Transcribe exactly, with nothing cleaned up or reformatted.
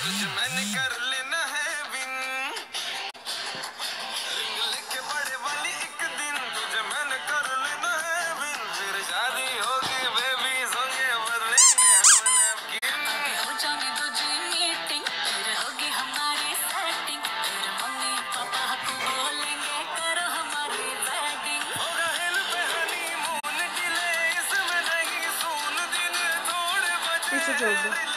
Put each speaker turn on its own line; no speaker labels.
तुझे मैंने कर लेना है बिन रिंग लेके बड़े वाली एक दिन तुझे मैंने कर लेना है बिन फिर शादी होगी बेबी सोंगे बदलेंगे हम नैपकिन हो जाने दो जी मीटिंग फिर होगी हमारी सेटिंग फिर मम्मी पापा को बोलेंगे करो हमारी वेडिंग होगा हिल पे हनीमून डिले इसमें नहीं सून दिन थोड़े बचे